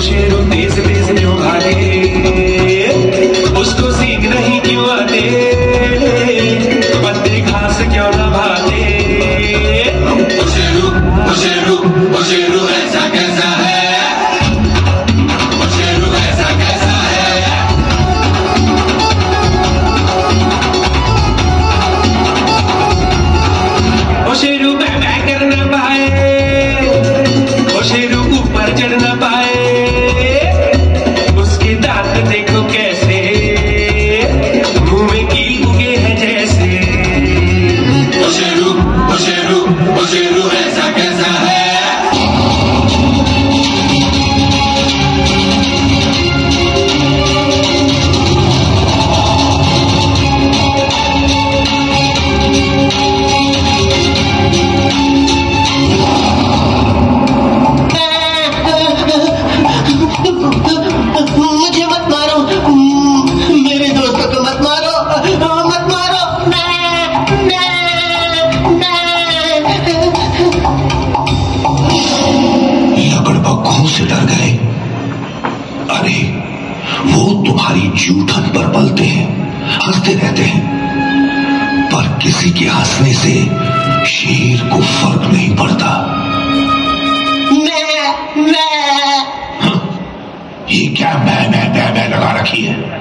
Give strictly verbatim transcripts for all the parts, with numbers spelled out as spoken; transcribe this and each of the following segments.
शेरू तेज तेज क्यों भागे, उसको सीख नहीं क्यों आते, पत्ते घास क्यों न भागे। ओ शेरू ओ शेरू ओ शेरू ऐसा कैसा है, ओ शेरू ऐसा कैसा है। ओ शेरू मैं मैं कर न पाए, ओ शेरू ऊपर चढ़ न पाए, उसके दांत देखो कैसे, मुंह में कील उगे हैं जैसे। ओ शेरू ओ शेरू ओ शेरू ऐसा कैसा है। मुझे मत मारो, मेरे दोस्तों को मत मारो, मत मारो। लकड़बग्घों से डर गए। अरे वो तुम्हारी जूठन पर पलते हैं, हंसते रहते हैं, पर किसी के हंसने से शेर को फर्क नहीं पड़ता। मैं मैं ये क्या मैं मैं मैं मैं लगा रखी है।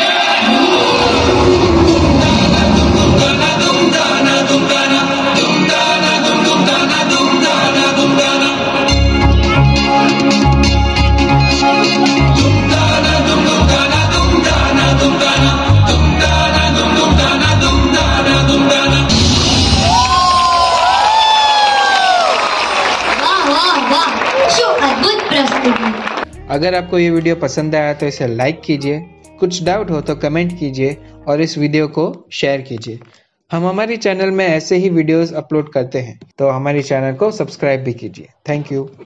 वाह वाह वाह, शो अद्भुत प्रस्तुति। अगर आपको ये वीडियो पसंद आया तो इसे लाइक कीजिए, कुछ डाउट हो तो कमेंट कीजिए और इस वीडियो को शेयर कीजिए। हम हमारी चैनल में ऐसे ही वीडियोस अपलोड करते हैं, तो हमारी चैनल को सब्सक्राइब भी कीजिए। Thank you.